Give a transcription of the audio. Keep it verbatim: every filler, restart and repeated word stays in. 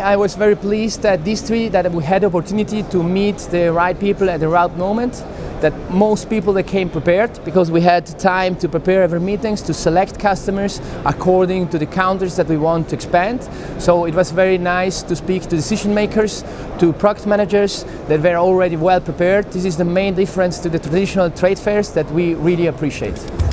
I was very pleased at DISTREE that we had the opportunity to meet the right people at the right moment, that most people that came prepared, because we had time to prepare every meetings, to select customers according to the countries that we want to expand. So it was very nice to speak to decision makers, to product managers that were already well prepared. This is the main difference to the traditional trade fairs that we really appreciate.